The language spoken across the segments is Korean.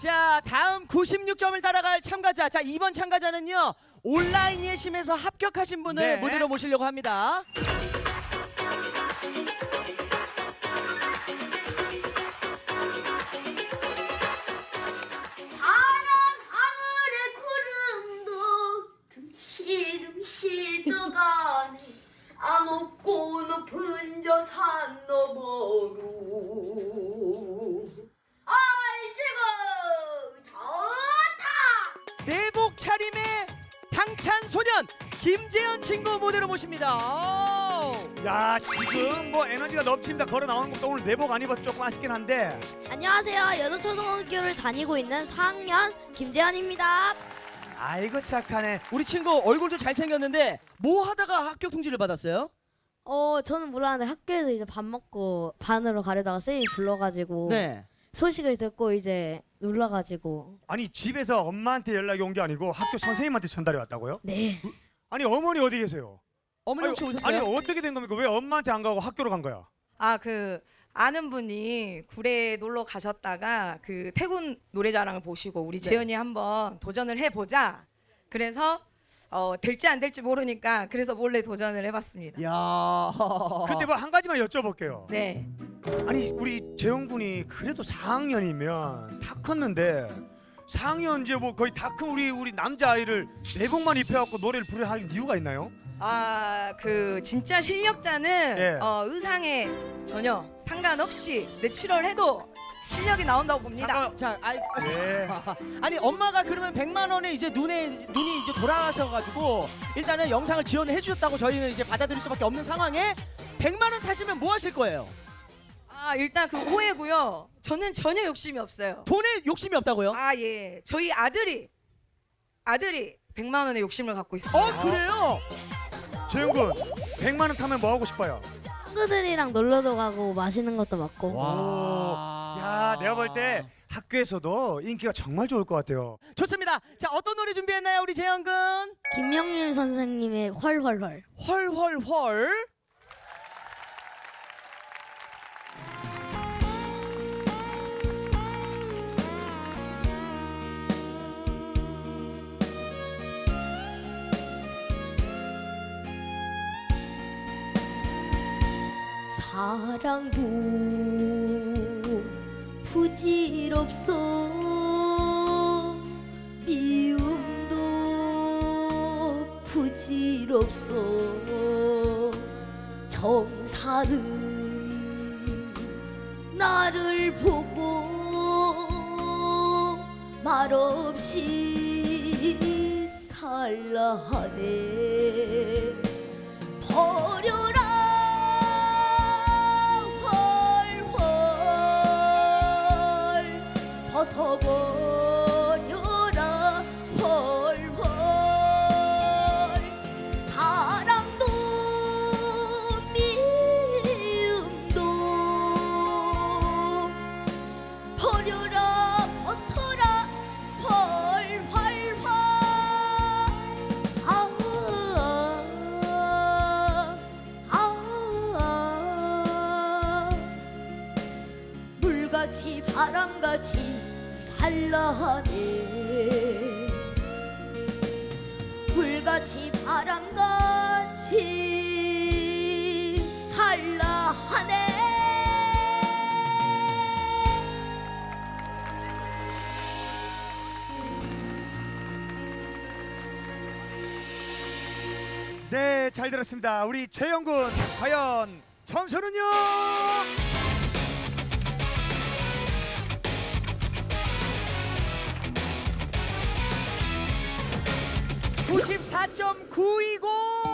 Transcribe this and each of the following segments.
자, 다음 96점을 따라갈 참가자. 자, 이번 참가자는요. 온라인 예심에서 합격하신 분을 네. 무대로 모시려고 합니다. 떠가네 아무고 높은 저 산 너머로 아이씨고 좋다. 내복 차림의 당찬 소년 김재현 친구 무대로 모십니다. 야, 지금 뭐 에너지가 넘칩니다. 걸어 나오는 것도 오늘 내복 안 입어서 조금 아쉽긴 한데. 안녕하세요. 여도초등학교를 다니고 있는 4학년 김재현입니다. 아이고 착하네. 우리 친구 얼굴도 잘생겼는데 뭐 하다가 합격 통지를 받았어요? 저는 몰랐는데 학교에서 이제 밥 먹고 반으로 가려다가 쌤이 불러가지고 네. 소식을 듣고 이제 놀라가지고. 아니 집에서 엄마한테 연락이 온 게 아니고 학교 선생님한테 전달이 왔다고요? 네. 아니 어머니 어디 계세요? 어머니 혹시 오셨어요? 아니 어떻게 된 겁니까? 왜 엄마한테 안 가고 학교로 간 거야? 아, 아는 분이 구례 놀러 가셨다가 그 태군 노래자랑을 보시고 우리 재현이 한번 도전을 해보자. 그래서 될지 안 될지 모르니까 그래서 몰래 도전을 해봤습니다. 야. 근데 뭐 한 가지만 여쭤볼게요. 네. 아니 우리 재영 군이 그래도 4학년이면 다 컸는데 4학년 이제 뭐 거의 다 큰 우리 남자 아이를 내복만 입혀갖고 노래를 부르게 하는 이유가 있나요? 아, 진짜 실력자는 예. 의상에 전혀 상관없이 내추럴해도 실력이 나온다고 봅니다. 자, 네. 아니 엄마가 그러면 100만 원에 이제 눈이 이제 돌아가셔가지고 일단은 영상을 지원을 해주셨다고 저희는 이제 받아들일 수밖에 없는 상황에 100만 원 타시면 뭐 하실 거예요? 아, 일단 오해고요. 저는 전혀 욕심이 없어요. 돈에 욕심이 없다고요? 아, 예. 저희 아들이 100만 원의 욕심을 갖고 있습니다. 그래요? 재영 군 100만 원 타면 뭐 하고 싶어요? 친구들이랑 놀러도 가고 맛있는 것도 먹고. 야, 내가 볼 때 학교에서도 인기가 정말 좋을 것 같아요. 좋습니다. 자, 어떤 노래 준비했나요, 우리 재현 군? 김명률 선생님의 헐헐헐. 헐헐헐. 사랑도 부질없어 미움도 부질없어 정사는 나를 보고 말없이 살라 하네 버려라 벗어버려라 헐헐 사랑도 미움도 버려라 벗어라 헐헐헐 물같이 바람같이 살라하네 불같이 바람같이 살라하네. 네, 잘 들었습니다. 우리 재영 군 과연 점수는요? 94.920.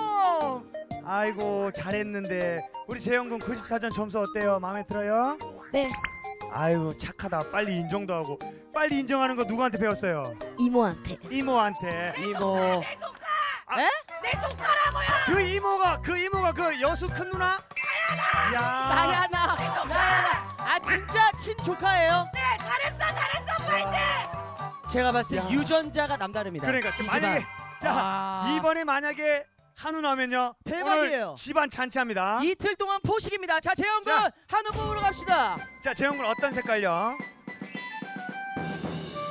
아이고 잘했는데 우리 재영 군 94점 점수 어때요? 마음에 들어요? 네. 아이고 착하다. 빨리 인정도 하고. 빨리 인정하는 거 누구한테 배웠어요? 이모한테. 이모한테. 이모. 내 조카! 에? 내 조카라고요! 그 이모가 그 여수 큰 누나? 나야나. 나야나. 아 진짜 친조카예요? 네, 잘했어 파이팅! 제가 봤을 때 야. 유전자가 남다릅니다. 그러니까 이 만약에 집안. 자 이번에 만약에 한우 나면요 대박이에요. 오늘 집안 잔치합니다. 이틀 동안 포식입니다. 자 재현 군 자. 한우 뽑으러 갑시다. 자 재영 군 어떤 색깔요?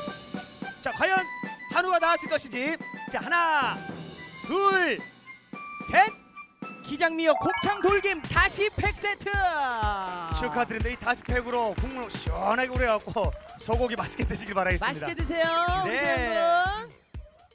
자 과연 한우가 나왔을 것인지. 자 하나 둘 셋. 기장미역 곱창 돌김 다시 팩 세트. 축하드립니다. 이 다시 팩으로 국물 시원하게 우려갖고 소고기 맛있게 드시길 바라겠습니다. 맛있게 드세요. 네. 우리 분.